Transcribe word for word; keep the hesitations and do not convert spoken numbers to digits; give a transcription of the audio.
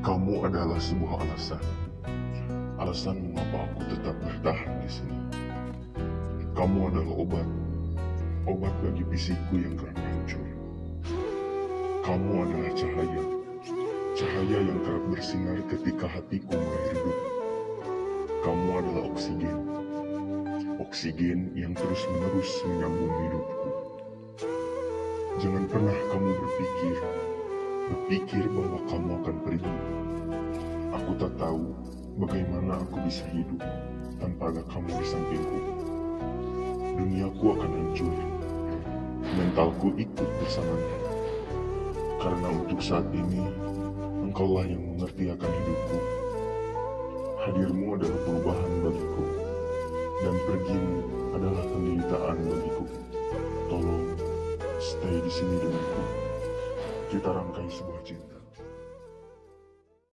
Kamu adalah sebuah alasan. Alasan mengapa aku tetap bertahan di sini. Kamu adalah obat. Obat bagi fisikku yang kerap hancur. Kamu adalah cahaya. Cahaya yang kerap bersinar ketika hatiku mulai redup. Kamu adalah oksigen. Oksigen yang terus-menerus menyambung hidupku. Jangan pernah kamu berpikir, berpikir bahwa kamu akan pergi. Aku tak tahu bagaimana aku bisa hidup tanpa ada kamu di sampingku. Duniaku akan hancur. Mentalku ikut bersamanya. Karena untuk saat ini, engkaulah yang mengerti akan hidupku. Hadirmu adalah perubahan bagiku. Dan pergimu adalah penderitaan bagiku. Tolong, stay di sini denganku. Kita rangkai sebuah cinta.